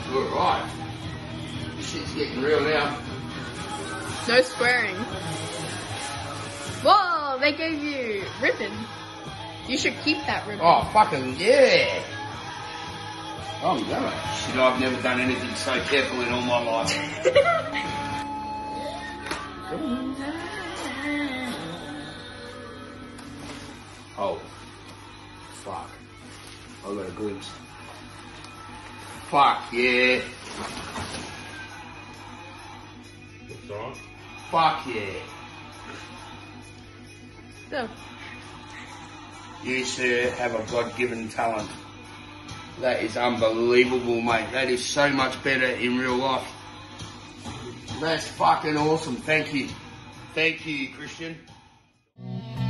Alright. Shit's getting real now. No swearing. Whoa, they gave you ribbon. You should keep that ribbon. Oh, fucking yeah. I'm gonna. Shit, I've never done anything so careful in all my life. Oh. Fuck. I got a glimpse. Fuck, yeah. It's on. Fuck, yeah. So, You, sir, have a God-given talent. That is unbelievable, mate. That is so much better in real life. That's fucking awesome. Thank you. Thank you, Christian.